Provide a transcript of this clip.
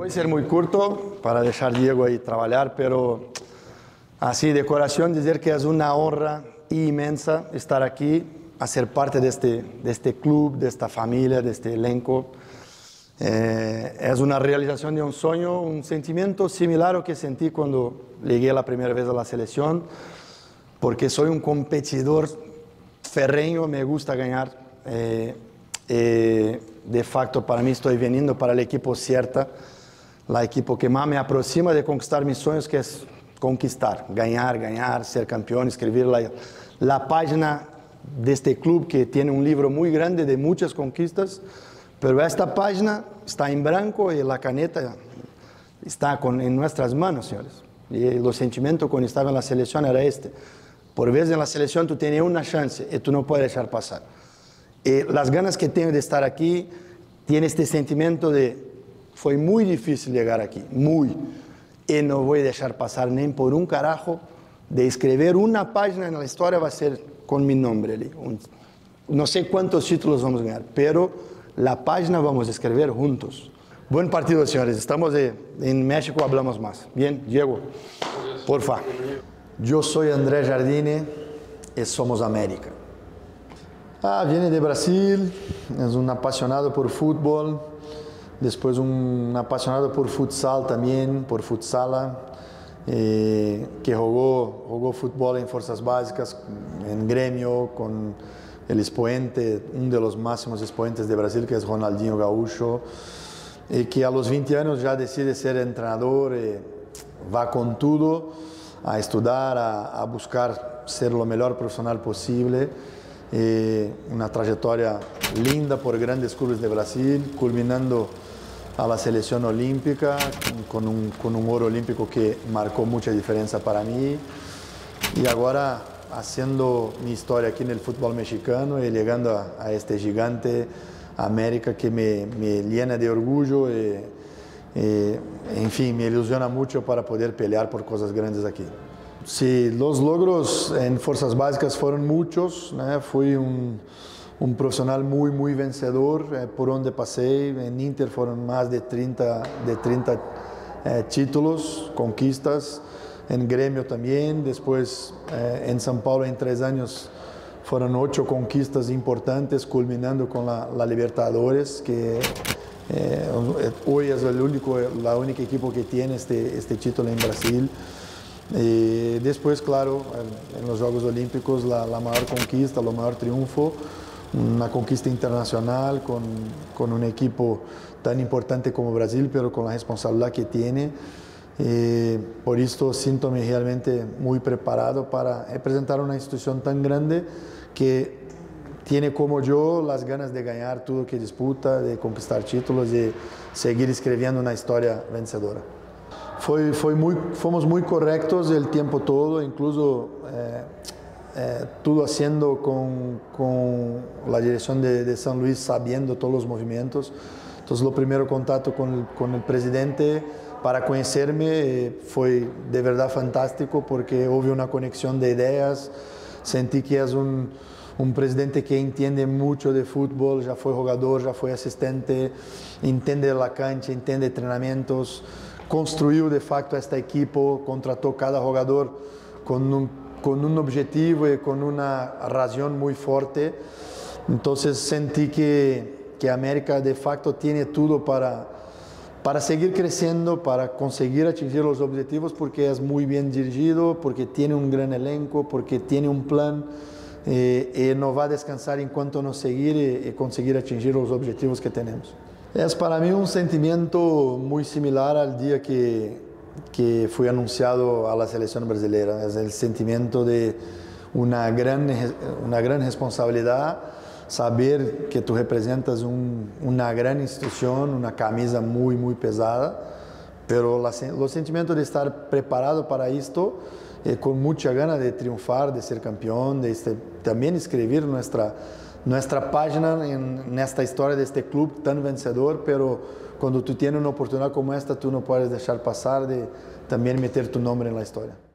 Voy a ser muy corto para dejar a Diego ahí trabajar, pero así de corazón decir que es una honra inmensa estar aquí, a ser parte de este club, de esta familia, de este elenco. Es una realización de un sueño, un sentimiento similar al que sentí cuando llegué la primera vez a la selección, porque soy un competidor ferreño, me gusta ganar. De facto, para mí estoy viniendo para el equipo cierta, el equipo que más me aproxima de conquistar mis sueños, que es conquistar, ganar, ser campeón, escribir la página de este club que tiene un libro muy grande de muchas conquistas, pero esta página está en blanco y la caneta está en nuestras manos, señores. Y el sentimiento cuando estaba en la selección era este. Por vez en la selección tú tienes una chance y tú no puedes dejar pasar. Las ganas que tengo de estar aquí, tiene este sentimiento de, fue muy difícil llegar aquí, muy. Y no voy a dejar pasar ni por un carajo de escribir una página en la historia, va a ser con mi nombre ali. No sé cuántos títulos vamos a ganar, pero la página vamos a escribir juntos. Buen partido, señores. Estamos en México, hablamos más. Bien, Diego, porfa. Yo soy André Jardine y somos América. Viene de Brasil, es un apasionado por fútbol, después un apasionado por futsal también, por futsala, que jugó fútbol en Fuerzas Básicas, en Gremio, con el expoente, uno de los máximos expoentes de Brasil, que es Ronaldinho Gaúcho, y que a los 20 años ya decide ser entrenador, va con todo a estudiar, a buscar ser lo mejor profesional posible. Una trayectoria linda por grandes clubes de Brasil, culminando a la selección olímpica con un oro olímpico que marcó mucha diferencia para mí, y ahora haciendo mi historia aquí en el fútbol mexicano y llegando a este gigante América que me llena de orgullo en fin, me ilusiona mucho para poder pelear por cosas grandes aquí. Sí, los logros en Fuerzas Básicas fueron muchos, ¿no? Fui un profesional muy vencedor por donde pasé. En Inter fueron más de 30 títulos, conquistas. En Gremio también. Después en São Paulo en 3 años fueron 8 conquistas importantes, culminando con la Libertadores, que hoy es la única equipo que tiene este título en Brasil. Después, claro, en los Juegos Olímpicos, la mayor conquista, el mayor triunfo, una conquista internacional con un equipo tan importante como Brasil, pero con la responsabilidad que tiene. Por esto siento-me realmente muy preparado para representar una institución tan grande que tiene como yo las ganas de ganar todo lo que disputa, de conquistar títulos y seguir escribiendo una historia vencedora. Fomos muy correctos el tiempo todo, incluso todo haciendo con la dirección de San Luis, sabiendo todos los movimientos. Entonces, lo primero contacto con el presidente para conocerme fue de verdad fantástico, porque hubo una conexión de ideas. Sentí que es un presidente que entiende mucho de fútbol, ya fue jugador, ya fue asistente, entiende la cancha, entiende entrenamientos. Construyó de facto este equipo, contrató cada jugador con un objetivo y con una razón muy fuerte. Entonces sentí que América de facto tiene todo para seguir creciendo, para conseguir atingir los objetivos, porque es muy bien dirigido, porque tiene un gran elenco, porque tiene un plan y no va a descansar en cuanto no seguir y conseguir atingir los objetivos que tenemos. Es para mí un sentimiento muy similar al día que fui anunciado a la selección brasileña. Es el sentimiento de una gran responsabilidad, saber que tú representas una gran institución, una camisa muy pesada, pero los sentimientos de estar preparado para esto, con mucha ganas de triunfar, de ser campeón, de también escribir nuestra página en esta historia de este club tan vencedor, pero cuando tú tienes una oportunidad como esta, tú no puedes dejar pasar de también meter tu nombre en la historia.